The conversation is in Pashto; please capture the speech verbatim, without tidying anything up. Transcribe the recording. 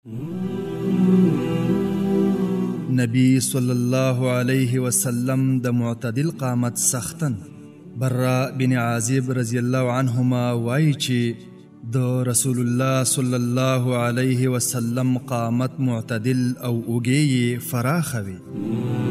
نبی صلی الله علیه وسلم د معتدل قامت سختن برا بن عازب رضی الله عنهما وایي چې د رسول الله صلی الله علیه وسلم قامت معتدل او اوږې یې فراخه وي.